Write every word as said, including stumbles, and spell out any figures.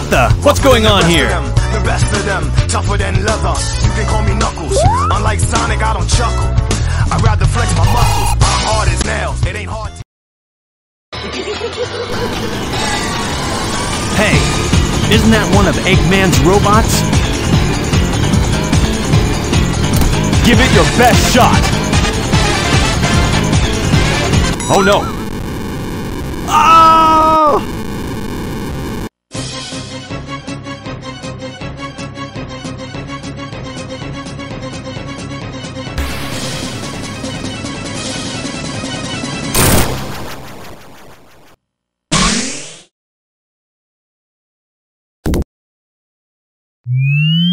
What the? What's going on here? The best of them, tougher than leather. You can call me Knuckles. Unlike Sonic, I don't chuckle. I'd rather flex my muscles. I'm hard as nails. It ain't hard to... Hey, isn't that one of Eggman's robots? Give it your best shot! Oh no! Oh! You